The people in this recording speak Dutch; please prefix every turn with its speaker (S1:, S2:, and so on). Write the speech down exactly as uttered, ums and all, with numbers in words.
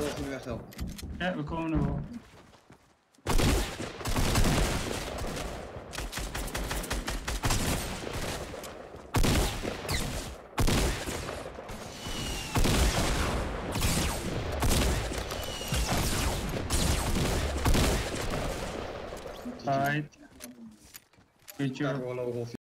S1: als je nu echt helpt.
S2: Ja, we komen er wel. Right. Good
S1: Kijk
S2: job.
S1: gewoon over.